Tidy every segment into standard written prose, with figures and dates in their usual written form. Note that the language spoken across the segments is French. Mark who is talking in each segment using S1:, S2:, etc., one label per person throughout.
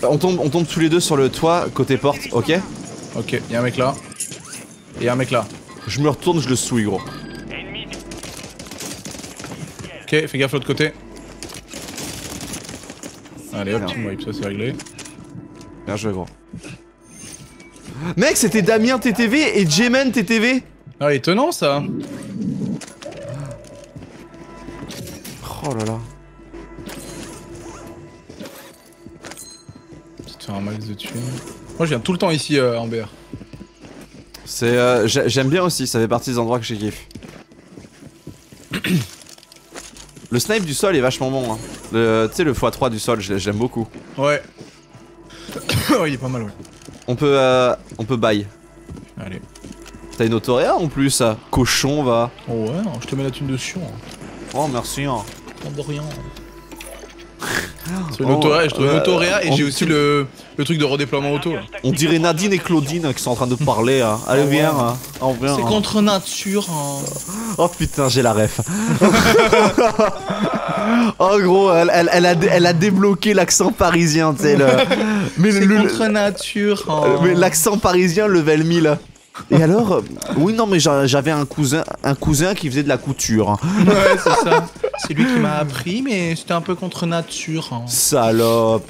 S1: On tombe tous les deux sur le toit, côté porte, ok?
S2: Ok, y'a un mec là. Et un mec là.
S1: Je me retourne, je le souille, gros.
S2: Ok, fais gaffe l'autre côté. Allez hop, team wipe, ça c'est réglé.
S1: Bien joué, gros. Mec, c'était Damien TTV et Jemen TTV.
S2: Ah, étonnant ça.
S1: Oh là là.
S2: Peut-être faire un max de thunes. Moi je viens tout le temps ici en BR.
S1: C'est j'aime bien aussi, ça fait partie des endroits que j'ai kiffé. Le snipe du sol est vachement bon, hein. Tu sais, le x3 du sol, j'aime beaucoup.
S2: Ouais. Oh, il est pas mal, ouais.
S1: On peut buy.
S2: Allez.
S1: T'as une autoréa en plus, cochon va.
S2: Oh ouais, je te mets la thune dessus.
S1: Oh merci. Hein.
S2: Pas de rien. C'est une autoréa, je trouve une autoréa et j'ai aussi le truc de redéploiement auto. Là.
S1: On dirait Nadine et Claudine qui sont en train de parler. Hein. Allez viens, hein. Oh, viens.
S2: C'est contre nature. Hein.
S1: Oh putain, j'ai la ref. Oh gros, elle a débloqué l'accent parisien, tu sais.
S2: Mais c'est contre nature. Hein.
S1: Mais l'accent parisien level 1000. Et alors, oui non mais j'avais un cousin qui faisait de la couture. Hein.
S2: Ouais c'est ça. C'est lui qui m'a appris mais c'était un peu contre nature. Hein.
S1: Salope.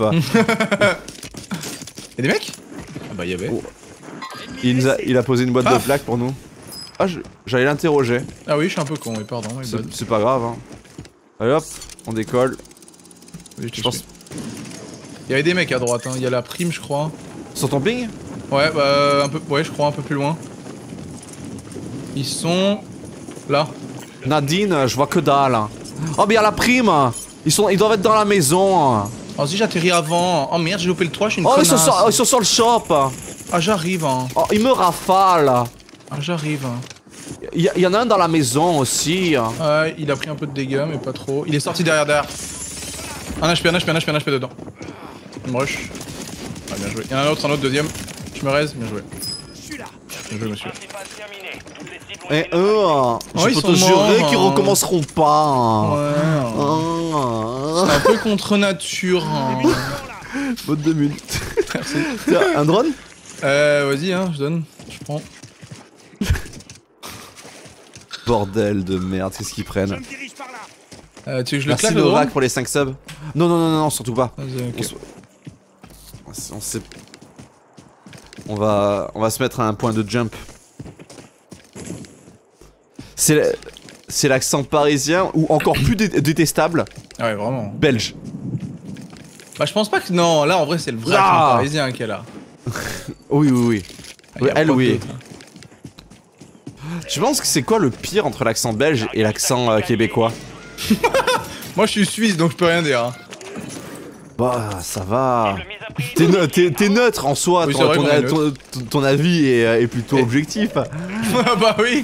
S2: Y'a des mecs? Ah bah y'avait. Oh.
S1: Il a posé une boîte de plaques pour nous. Ah j'allais l'interroger.
S2: Ah oui je suis un peu con, oui pardon.
S1: C'est pas grave hein. Allez hop, on décolle.
S2: Oui, je pense. Y'avait des mecs à droite, hein. Il y a la prime je crois.
S1: Sur ton ping?
S2: Ouais, bah un peu, ouais, je crois un peu plus loin. Ils sont là.
S1: Nadine, je vois que dalle. Oh, mais y'a la prime. Ils doivent être dans la maison.
S2: Oh, si j'atterris avant. Oh merde, j'ai loupé le 3, je suis une
S1: connasse.
S2: connasse.
S1: Ils sont sur le shop.
S2: Ah, j'arrive. Hein.
S1: Oh, ils me rafalent.
S2: Ah, j'arrive.
S1: Il y en a un dans la maison aussi.
S2: Ouais, il a pris un peu de dégâts, mais pas trop. Il est sorti derrière. Un HP dedans. Il me rush. Ah, bien joué. Il y en a un autre, deuxième. Je me raise, bien joué. Bien joué, monsieur.
S1: Et eux, je peux te jurer qu'ils recommenceront pas.
S2: Ouais. C'est un peu contre nature.
S1: Faute de minutes. Tiens, un drone?
S2: Vas-y, hein, je donne. Je prends.
S1: Bordel de merde, qu'est-ce qu'ils prennent?
S2: Tu veux que je le
S1: Merci
S2: claque
S1: le rack pour les 5 subs. Non, surtout pas.
S2: Okay.
S1: On va se mettre à un point de jump. C'est l'accent parisien ou encore plus détestable.
S2: Ah ouais, vraiment.
S1: Belge.
S2: Bah je pense pas que... Non, là en vrai c'est le vrai accent parisien qu'elle a.
S1: Oui. Elle oui.
S2: Hein.
S1: Tu penses que c'est quoi le pire entre l'accent belge et l'accent québécois?
S2: Moi je suis suisse donc je peux rien dire. Hein.
S1: Bah ça va. T'es neutre en soi,
S2: oui,
S1: ton avis est plutôt objectif.
S2: Bah oui.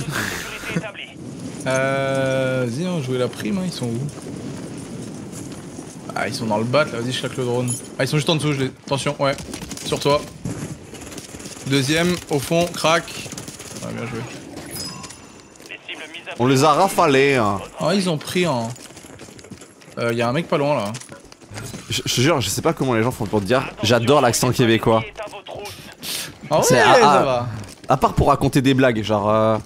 S2: Vas-y, on jouer la prime, hein. Ils sont où? Ah, ils sont dans le bat là, vas-y, je claque le drone. Ah, ils sont juste en dessous, attention, ouais. Sur toi. Deuxième, au fond, crack. Ouais, bien joué.
S1: On les a rafalés. Hein.
S2: Ah, ils ont pris en. Y'a un mec pas loin là.
S1: Je te jure, je sais pas comment les gens font pour te dire, j'adore l'accent québécois.
S2: Ah ouais, ça va.
S1: À part pour raconter des blagues, genre...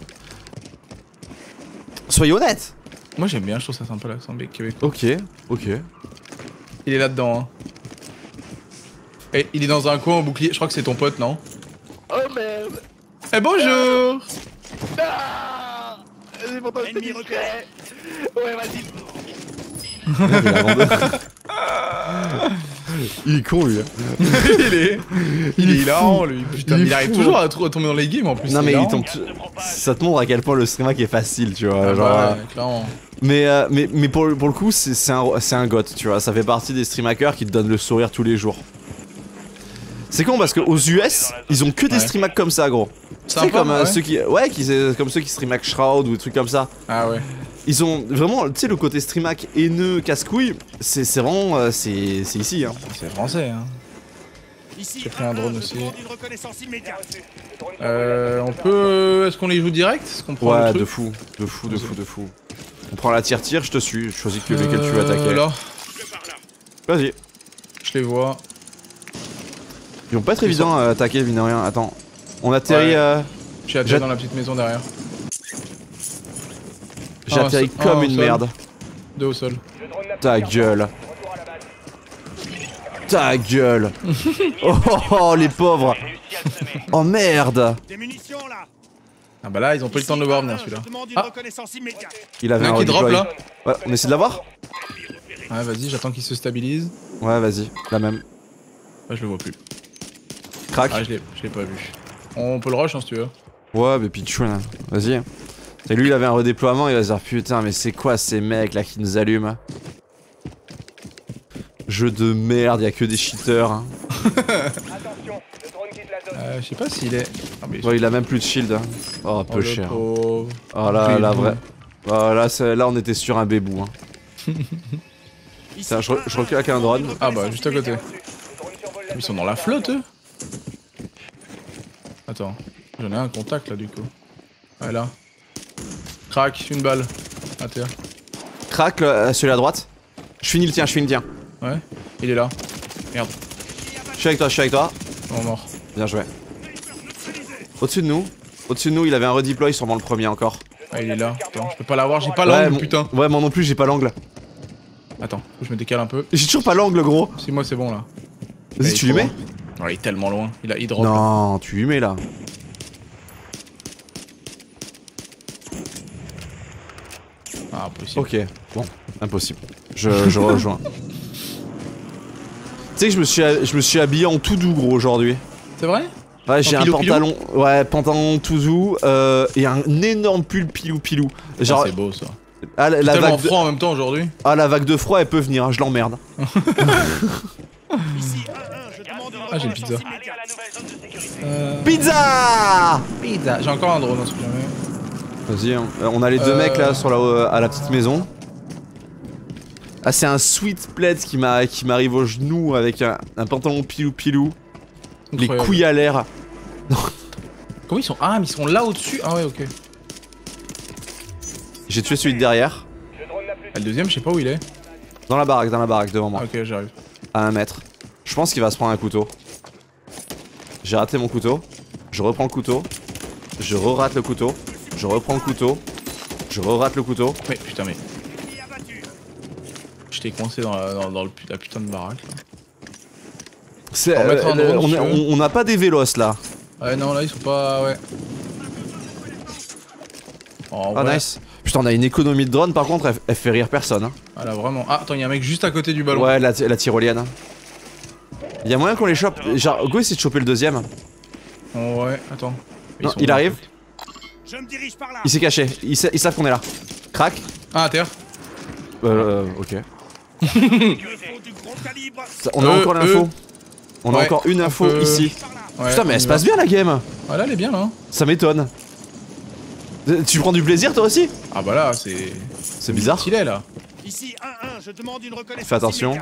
S1: Soyez honnête.
S2: Moi j'aime bien, je trouve ça sympa l'accent québécois.
S1: Ok.
S2: Il est là-dedans, hein. Et il est dans un coin au bouclier, je crois que c'est ton pote, non?
S3: Oh merde.
S2: Eh bonjour.
S3: Ah, c'est pourtant ennemi recret. Ouais, vas-y.
S1: Il est con lui.
S2: il est hilarant lui. Putain, il arrive toujours à tomber dans les games en plus.
S1: Non mais ça te montre à quel point le stream hack est facile, tu vois.
S2: Ah
S1: genre,
S2: bah, clairement.
S1: Mais pour le coup, c'est un goth, tu vois. Ça fait partie des stream hackers qui te donnent le sourire tous les jours. C'est con parce qu'aux US, ils ont que des stream hacks comme ça, gros. C'est comme ceux qui, comme ceux qui stream hack Shroud ou des trucs comme ça.
S2: Ah ouais.
S1: Ils ont vraiment, tu sais, le côté stream hack haineux, casse-couille, c'est vraiment, c'est ici, hein.
S2: C'est français, hein. J'ai pris un drone aussi. On peut... Est-ce qu'on les joue direct?
S1: Ouais, de fou. On prend la tire, je te suis, je choisis lequel tu veux attaquer.
S2: Là.
S1: Vas-y.
S2: Je les vois.
S1: Ils vont pas être évidents à attaquer, mine de rien. Attends. On atterrit.
S2: J'ai atterri dans la petite maison derrière.
S1: J'ai atterri comme une merde.
S2: 2 au sol.
S1: Ta gueule. Ta gueule. Oh, les pauvres. Oh merde.
S2: Ah bah là, ils ont pas eu le temps de le voir venir celui-là. Ah.
S1: Il avait un
S2: qui drop là.
S1: Ouais, on essaie de l'avoir.
S2: Ouais, vas-y, j'attends qu'il se stabilise.
S1: Ouais, vas-y, la même.
S2: Ah, je le vois plus.
S1: Crac.
S2: Ah, je l'ai pas vu. On peut le rush hein, si tu veux.
S1: Ouais, mais pitchoun, vas-y. Et lui, il avait un redéploiement, il va se dire putain, mais c'est quoi ces mecs là qui nous allument? Jeu de merde, y'a que des cheaters. Hein.
S2: Je sais pas s'il est. Ah, mais
S1: Ouais, il a même plus de shield. Hein. Oh, peu cher.
S2: Pauvre.
S1: Oh là, la vraie. Oh là, on était sur un bébou. Hein. Tiens, je recule avec un drone.
S2: Ah bah, juste à côté. Ils sont dans la flotte eux. Attends, j'en ai un contact là du coup. Ouais là. Crac, une balle. À terre.
S1: Crac, celui à droite. Je finis le tien,
S2: Ouais, il est là. Merde.
S1: Je suis avec toi.
S2: On mort.
S1: Bien joué. Au-dessus de nous, il avait un redeploy, sûrement le premier encore.
S2: Ah, il est là. Attends, je peux pas l'avoir, j'ai pas l'angle, putain.
S1: Ouais, moi non plus, j'ai pas l'angle.
S2: Attends, je me décale un peu.
S1: J'ai toujours pas l'angle, gros.
S2: Si, moi c'est bon là.
S1: Vas-y, tu lui mets?
S2: Ouais, il est tellement loin. Il drop.
S1: Non, tu lui mets là.
S2: Ah, impossible.
S1: Ok, bon, impossible. Je rejoins. Tu sais que je me suis habillé en tout doux, gros, aujourd'hui.
S2: C'est vrai?
S1: Ouais, j'ai un pantalon, pantalon tout doux et un énorme pull pilou. Genre,
S2: c'est beau ça.
S1: Ah, la
S2: tellement
S1: vague
S2: froid en même temps aujourd'hui.
S1: Ah, la vague de froid, elle peut venir, hein, je l'emmerde.
S2: Ah, j'ai une pizza.
S1: Pizza.
S2: J'ai encore un drone, hein, si jamais.
S1: Vas-y, hein. On a les deux mecs là sur à la petite maison. Ah, c'est un sweet plaid qui m'arrive au genou avec un pantalon pilou. Les couilles à l'air.
S2: Comment ils sont? Ah, mais ils sont là au-dessus. Ah ouais, ok.
S1: J'ai tué celui de derrière.
S2: Ah, le deuxième, je sais pas où il est.
S1: Dans la baraque devant moi.
S2: Ah, ok, j'arrive.
S1: À 1 mètre. Je pense qu'il va se prendre un couteau. J'ai raté mon couteau. Je reprends le couteau. Je re-rate le couteau. Je reprends le couteau. Je re-rate le couteau.
S2: Mais putain, mais. J'étais coincé dans la putain de baraque là.
S1: On n'a pas des vélos là.
S2: Ouais, non, là ils sont pas. Ouais. Oh,
S1: ah, nice. Putain, on a une économie de drone par contre, elle fait rire personne. Hein.
S2: Ah là, vraiment. Ah, attends, y'a un mec juste à côté du ballon.
S1: Ouais, la tyrolienne. Y'a moyen qu'on les chope. Genre, go essayer de choper le deuxième.
S2: Oh, ouais, attends.
S1: Non, il arrive. Il s'est caché. Ils savent qu'on est là. Crac.
S2: Ah, à terre.
S1: Ok. On a encore l'info. On a encore une info ici. Ouais, putain, mais elle se passe bien la game.
S2: Ah là, elle est bien là.
S1: Ça m'étonne. Tu prends du plaisir toi aussi?
S2: Ah bah là, c'est
S1: bizarre.
S2: Stylé là.
S4: Ici 1-1, je demande une reconnaissance.
S1: Fais attention.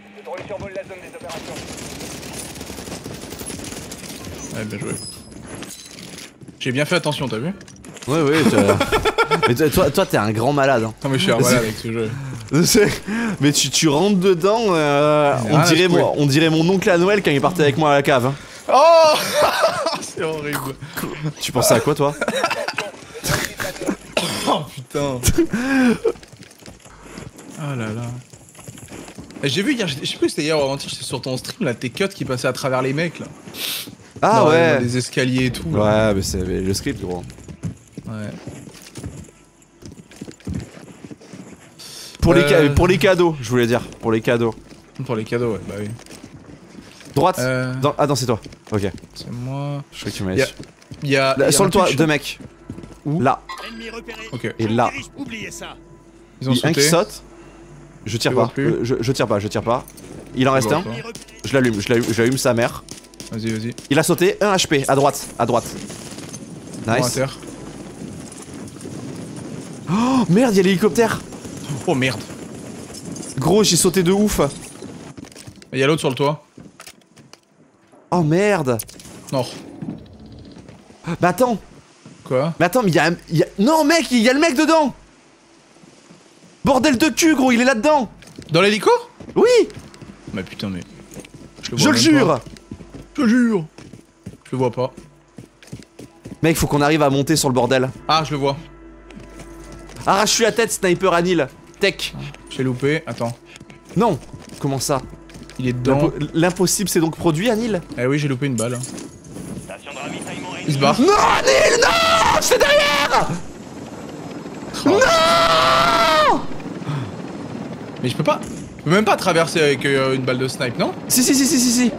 S2: Ouais, bien joué. J'ai bien fait attention, t'as vu?
S1: Ouais, mais toi t'es un grand malade. Hein.
S2: Non mais je suis un malade avec ce jeu.
S1: Mais tu rentres dedans, on dirait mon oncle à Noël quand il partait avec moi à la cave. Hein.
S2: Oh c'est horrible.
S1: Tu pensais à quoi toi?
S2: Oh putain. Oh là là. J'ai vu hier, je sais plus si c'était hier ou avant-hier, j'étais sur ton stream là, tes cuts qui passaient à travers les mecs là.
S1: Ah ouais.
S2: Les escaliers et tout. Là.
S1: Ouais, mais c'est le script gros.
S2: Ouais.
S1: Pour les cadeaux, je voulais dire. Pour les cadeaux.
S2: Pour les cadeaux, ouais, bah oui.
S1: Droite. Ah non, c'est toi. Ok.
S2: C'est moi.
S1: Je crois que tu m'as dit.
S2: Y'a
S1: sur le toit, deux mecs.
S2: Où?
S1: Là.
S2: Ok.
S1: Et là.
S2: Ils ont sauté.
S1: Un qui saute. Je tire pas. Je tire pas. Il en reste un. Je l'allume sa mère.
S2: Vas-y.
S1: Il a sauté, 1 HP, à droite. Nice. Oh merde, y'a l'hélicoptère.
S2: Oh merde.
S1: Gros, j'ai sauté de ouf.
S2: Y'a l'autre sur le toit.
S1: Oh merde.
S2: Non.
S1: Bah attends.
S2: Quoi?
S1: Mais attends, mais y'a... Non mec, y'a le mec dedans. Bordel de cul, gros, il est là-dedans.
S2: Dans l'hélico?
S1: Oui.
S2: Mais putain, mais...
S1: Je le jure.
S2: Je te jure. Je le vois pas.
S1: Mec, faut qu'on arrive à monter sur le bordel.
S2: Ah, je le vois.
S1: Arrache-lui la tête, sniper Anil. Tech.
S2: J'ai loupé. Attends.
S1: Non. Comment ça?
S2: Il est dedans.
S1: L'impossible c'est donc produit, Anil?
S2: Eh oui, j'ai loupé une balle. Il se barre.
S1: Non, Anil, non! C'est derrière!
S2: Oh.
S1: Non!
S2: Mais je peux pas. Je peux même pas traverser avec une balle de snipe, non?
S1: Si.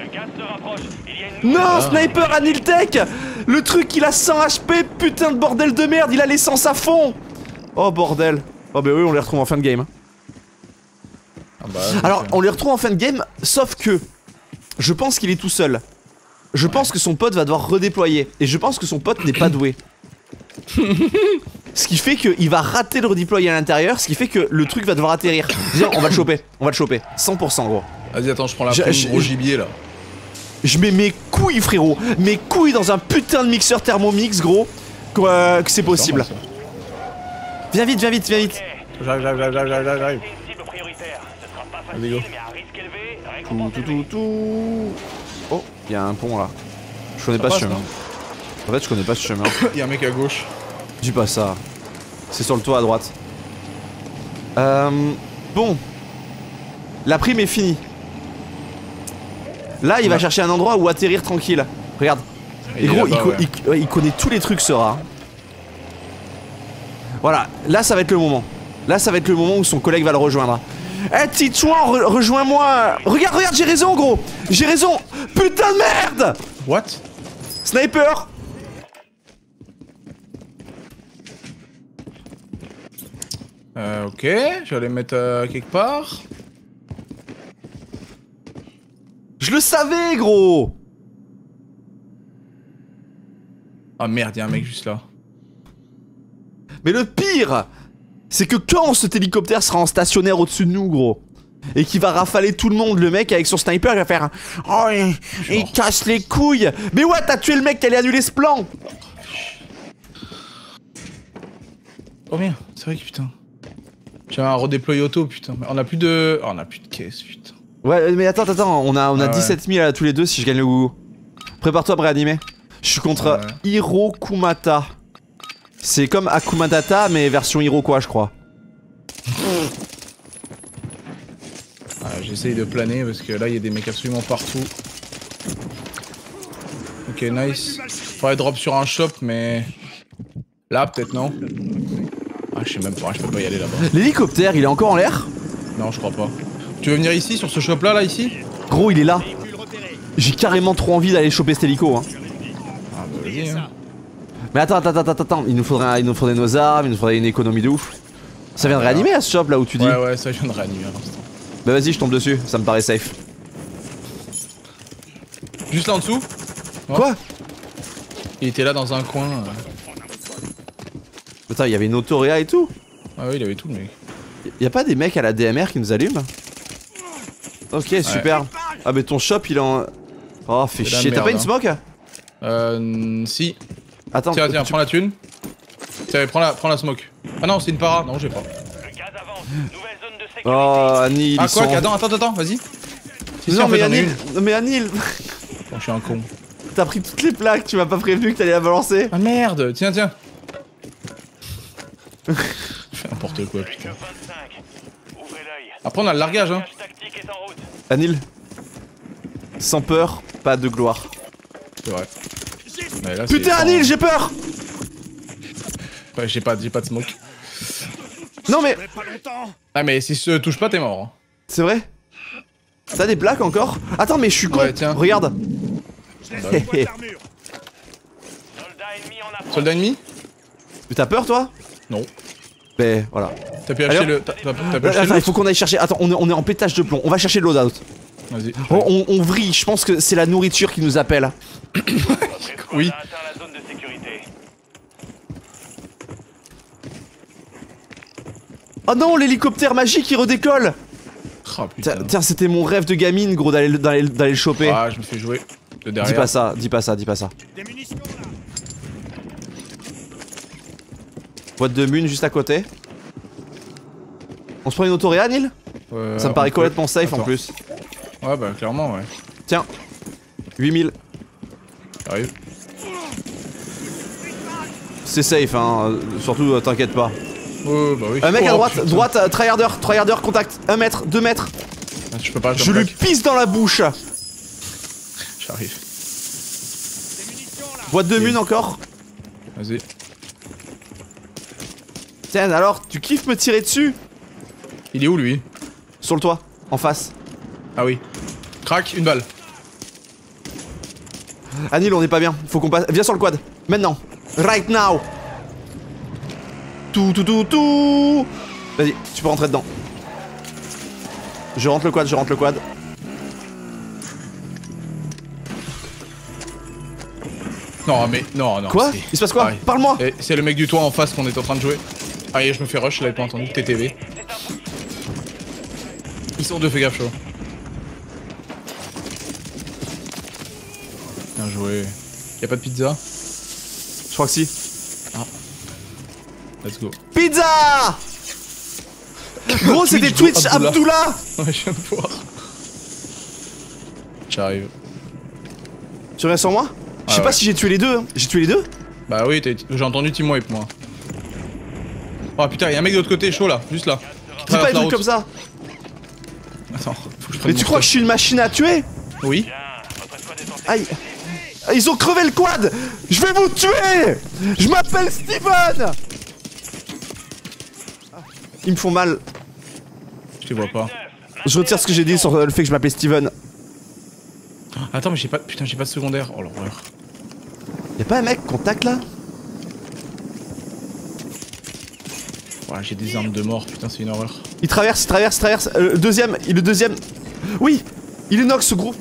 S1: Non, sniper Anil Tech! Le truc, il a 100 HP, putain de bordel de merde, il a l'essence à fond! Oh bordel. Oh bah oui, on les retrouve en fin de game.
S2: Ah bah,
S1: alors, on les retrouve en fin de game, sauf que je pense qu'il est tout seul. Je pense que son pote va devoir redéployer. Et je pense que son pote n'est pas doué. Ce qui fait qu'il va rater le redéployer à l'intérieur, ce qui fait que le truc va devoir atterrir. Viens, on va le choper. 100% gros.
S2: Vas-y, attends, je prends la prime gros gibier là.
S1: Je mets mes couilles, frérot. Mes couilles dans un putain de mixeur Thermomix, gros. Que c'est possible. Viens vite.
S2: J'arrive. Vas-y, go.
S1: Oh, il y a un pont là. Je connais pas ce chemin. En fait, je connais pas ce chemin.
S2: Il y a un mec à gauche.
S1: Dis pas ça. C'est sur le toit à droite. Bon. La prime est finie. Là, il va chercher un endroit où atterrir tranquille. Regarde. Et gros, il connaît tous les trucs, ce rat. Voilà, là, ça va être le moment. Là, ça va être le moment où son collègue va le rejoindre. Eh, Titouan, rejoins-moi. Regarde, j'ai raison, gros. J'ai raison. Putain de merde.
S2: What?
S1: Sniper.
S2: Ok, je vais aller me mettre quelque part.
S1: Je le savais, gros.
S2: Ah merde, y'a un mec juste là.
S1: Mais le pire, c'est que quand cet hélicoptère sera en stationnaire au-dessus de nous, gros, et qu'il va rafaler tout le monde, le mec avec son sniper, il va faire oh, il casse les couilles. Mais ouais, t'as tué le mec qui allait annuler ce plan.
S2: Oh merde, c'est vrai que putain. J'avais un redéploy auto, putain. On a plus de... Oh, on a plus de caisse, putain.
S1: Ouais, mais attends, on a 17 000 à tous les deux si je gagne le gougou. Prépare-toi à réanimer. Je suis contre Hirokumata. C'est comme Akumadata, mais version Iroquois, je crois.
S2: J'essaye de planer parce que là, il y a des mecs absolument partout. Ok, nice. Faudrait drop sur un shop, mais... Là, peut-être non. Ah, je sais même pas, je peux pas y aller là-bas.
S1: L'hélicoptère, il est encore en l'air?
S2: Non, je crois pas. Tu veux venir ici, sur ce shop là, ici?
S1: Gros, il est là. J'ai carrément trop envie d'aller choper cet hélico, hein.
S2: Ah bah vas-y, hein.
S1: Mais attends, il nous faudrait nos armes, il nous faudrait une économie de ouf. Ça vient de réanimer à ce shop là où tu dis?
S2: Ouais, ça vient de réanimer à l'instant.
S1: Bah vas-y, je tombe dessus, ça me paraît safe.
S2: Juste là en dessous?
S1: Quoi?
S2: Il était là dans un coin.
S1: Putain, il y avait une autoréa et tout?
S2: Ah oui, il avait tout le mec.
S1: Y'a pas des mecs à la DMR qui nous allument? Ok, super. Ah mais ton shop il est en... Oh, fais chier, t'as pas une smoke?
S2: Si.
S1: Attends,
S2: tiens, prends la thune. Tiens, prends la smoke. Ah non, c'est une para. Non, j'ai pas.
S1: Oh, Anil.
S2: Ah quoi? Attends, vas-y.
S1: Non, mais Anil. Mais Anil.
S2: Oh, je suis un con.
S1: T'as pris toutes les plaques, tu m'as pas prévenu que t'allais la balancer.
S2: Ah merde, tiens. Je fais n'importe quoi, putain. Après, on a le largage, hein.
S1: Anil. Sans peur, pas de gloire.
S2: C'est vrai. Mais là,
S1: putain, Anil, j'ai peur.
S2: Ouais, j'ai pas de smoke.
S1: Non mais...
S2: Ah mais si ça touche pas, t'es mort. Hein.
S1: C'est vrai? T'as des plaques encore? Attends, mais je suis con.
S2: Ouais, tiens.
S1: Regarde.
S2: Soldat ennemi?
S1: T'as peur, toi?
S2: Non.
S1: Ben, voilà.
S2: T'as pu acheter le... T'as pu acheter
S1: attends, il faut qu'on aille chercher... Attends, on est en pétage de plomb. On va chercher le loadout.
S2: Vas-y.
S1: On vrille, je pense que c'est la nourriture qui nous appelle.
S2: Oui.
S1: Oh non, l'hélicoptère magique il redécolle.
S2: Oh putain.
S1: Tiens, c'était mon rêve de gamine, gros, d'aller le choper.
S2: Ah, je me fais jouer de derrière.
S1: Dis pas ça.
S4: Des munitions là.
S1: Boîte de mun juste à côté. On se prend une autoréa, Nil? Ça me paraît complètement safe en plus.
S2: Ouais, bah clairement, ouais.
S1: Tiens. 8000.
S2: J'arrive.
S1: C'est safe, hein. Surtout, t'inquiète pas.
S2: Oh, bah oui.
S1: Un mec à
S2: Oh,
S1: droite,
S2: putain.
S1: droite, tryharder, contact. 1 mètre, 2 mètres.
S2: Ah, je peux pas,
S1: Je lui pisse dans la bouche.
S2: J'arrive.
S1: Boîte de mine encore.
S2: Vas-y.
S1: Tiens, alors, tu kiffes me tirer dessus?
S2: Il est où lui?
S1: Sur le toit, en face.
S2: Ah oui. Crac, une balle.
S1: Anil, on est pas bien. Faut qu'on passe. Viens sur le quad. Maintenant. Right now. Tout. Vas-y, tu peux rentrer dedans. Je rentre le quad.
S2: Non, mais non.
S1: Quoi?
S2: c'est-
S1: Il se passe quoi?
S2: Ah,
S1: Parle-moi.
S2: Eh, c'est le mec du toit en face qu'on est en train de jouer. Ah, et je me fais rush, je l'avais pas entendu. TTV. Ils sont deux, fais gaffe, chaud. Bien joué. Y'a pas de pizza?
S1: Je crois que si.
S2: Let's go.
S1: Pizza. Gros, c'était
S2: Twitch
S1: Twitch
S2: Abdullah.
S1: Abdullah.
S2: Ouais, je viens de voir. J'arrive.
S1: Tu reviens sur moi? Je sais
S2: Ah
S1: pas
S2: ouais.
S1: si j'ai tué les deux. Hein. J'ai tué les deux?
S2: Bah oui, j'ai entendu Team Wipe, moi. Oh putain, y'a un mec de l'autre côté, chaud là, juste là. Qui
S1: Dis pas
S2: traverse
S1: des
S2: la
S1: trucs
S2: route.
S1: comme ça.
S2: Attends, faut que je prenne
S1: Mais
S2: mon
S1: tu crois que je
S2: stuff.
S1: suis une machine à tuer?
S2: Oui.
S1: Aïe. Ils ont crevé le quad. Je vais vous tuer. Je m'appelle Steven. Ils me font mal.
S2: Je te vois pas.
S1: Je retire ce que j'ai dit sur le fait que je m'appelais Steven.
S2: Attends, mais j'ai pas. Putain, j'ai pas de secondaire. Oh l'horreur.
S1: Y'a pas un mec contact là?
S2: Ouais, j'ai des armes de mort, putain, c'est une horreur.
S1: Il traverse. Le deuxième. Oui. Il est knock ce gros.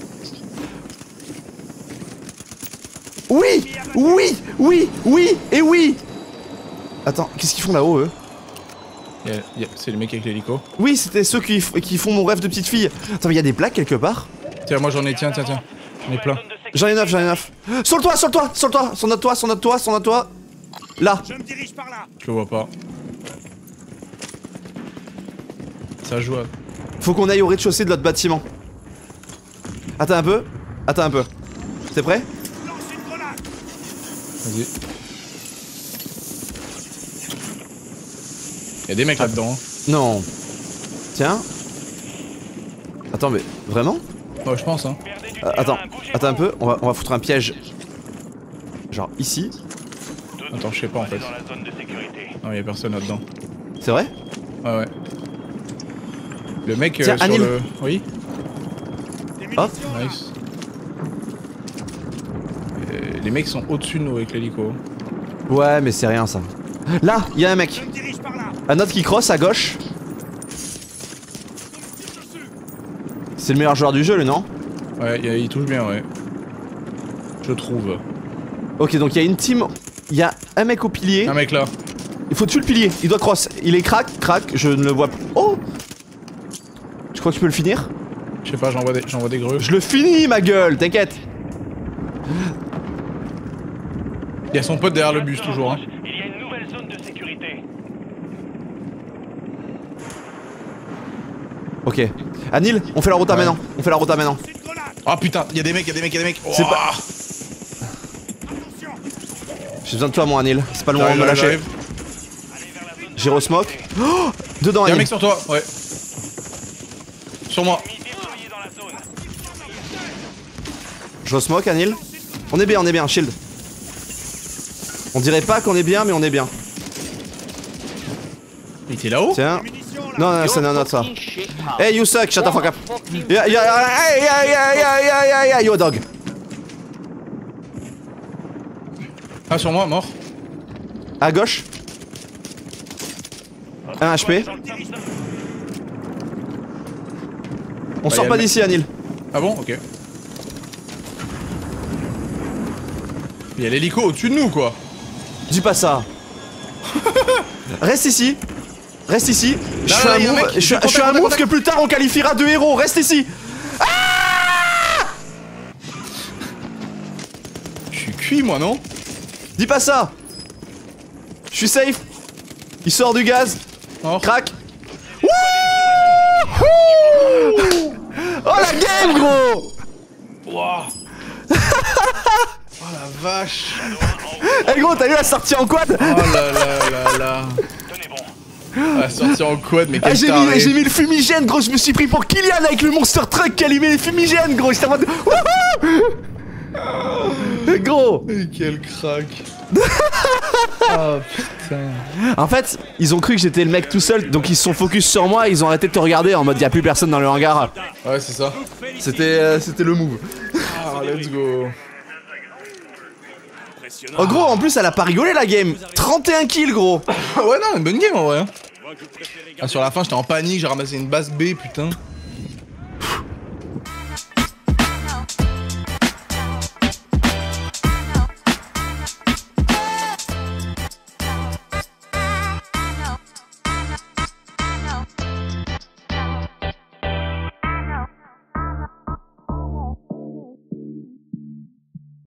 S1: Oui. Attends, qu'est-ce qu'ils font là-haut eux?
S2: C'est le mec avec l'hélico.
S1: Oui, c'était ceux qui font mon rêve de petite fille. Attends, mais y'a des plaques quelque part?
S2: Tiens, moi j'en ai, tiens. J'en ai plein.
S1: J'en ai 9. Sur le toit. Sur notre toit. Là.
S4: Je me dirige par là.
S2: Je le vois pas. Ça joue à...
S1: Faut qu'on aille au rez-de-chaussée de notre bâtiment. Attends un peu. T'es prêt?
S4: Lance une grenade.
S2: Vas-y. Y'a des mecs là-dedans. Hein.
S1: Non. Tiens. Attends, mais vraiment?
S2: Ouais, je pense, hein.
S1: Attends un peu. On va foutre un piège. Genre ici.
S2: Attends, je sais pas en fait. Non, y'a personne là-dedans.
S1: C'est vrai?
S2: Ouais. Le mec
S1: Tiens,
S2: sur
S1: Anil.
S2: le... Oui.
S1: Hop.
S2: Nice. Les mecs sont au-dessus de nous avec l'hélico.
S1: Ouais, mais c'est rien ça. Là, il y a un mec.
S4: Je me dirige par là.
S1: Un autre qui crosse à gauche. C'est le meilleur joueur du jeu, lui, non?
S2: Ouais, il touche bien, ouais. Je trouve.
S1: Ok, donc il y a une team. Il y a un mec au pilier.
S2: Un mec là.
S1: Il faut tuer le pilier. Il doit cross. Il est crack. Je ne le vois plus. Oh! Je crois que tu peux le finir.
S2: Je sais pas, j'envoie des greux.
S1: Je le finis, ma gueule, t'inquiète.
S2: Il y a son pote derrière le bus toujours, hein.
S5: Il y a une nouvelle zone de sécurité.
S1: Ok. Anil, on fait la rota maintenant.
S4: Lance une grenade.
S2: Ah putain, il y a des mecs.
S1: C'est
S2: Oh,
S1: pas-
S4: Attention.
S1: J'ai besoin de toi, mon Anil. C'est pas le moment de me lâcher.
S2: J'arrive.
S1: J'ai smoke. Oh, dedans,
S2: Y'a un
S1: Anil.
S2: mec sur toi, ouais. Sur moi.
S5: Ennemi déployé dans la zone.
S1: Je smoke, Anil. On est bien, shield. On dirait pas qu'on est bien, mais on est bien.
S2: Il était là-haut.
S1: Tiens.
S4: Munitions là.
S1: Non, c'est un autre ça. Hey, you suck, shut the fuck up. Hey, yo dog.
S2: Ah, sur moi, mort.
S1: À gauche. Un HP. On
S2: Bah,
S1: sort
S2: y a
S1: pas
S2: le-
S1: d'ici, Anil.
S2: Ah bon, ok. Il y a l'hélico au-dessus de nous, quoi.
S1: Dis pas ça. Reste ici. Je
S2: Là,
S1: fais
S2: là,
S1: un
S2: y a un
S1: move,
S2: mec.
S1: je fais un
S2: Contact,
S1: move
S2: contact.
S1: que plus tard on qualifiera de héros. Reste ici.
S2: Je suis cuit, moi, non?
S1: Dis pas ça. Je suis safe. Il sort du gaz.
S2: Mort.
S1: Crac. Wouhou. Oh la game, gros.
S2: Oh la vache.
S1: Eh gros, t'as vu la sortie en quad?
S2: Oh là là là là.
S5: Tenez bon.
S2: La sortie en quad, mais
S1: Ah,
S2: quel
S1: j'ai
S2: taré.
S1: mis le fumigène, gros, je me suis pris pour Kylian avec le monster truck qui allumait les fumigènes, gros, j'étais en mode... Wouhou. Gros.
S2: Mais quel crack. Oh putain.
S1: En fait, ils ont cru que j'étais le mec tout seul, donc ils se sont focus sur moi, ils ont arrêté de te regarder en mode y'a plus personne dans le hangar.
S2: Ouais, c'est ça.
S1: C'était le move.
S2: Ah, let's go.
S4: Impressionnant.
S1: Oh gros, en plus elle a pas rigolé la game. 31 kills gros.
S2: Ouais, non, une bonne game en vrai.
S4: Je vois que vous préférez
S2: Ah,
S4: garder
S2: sur la fin, j'étais en panique, j'ai ramassé une basse B, putain.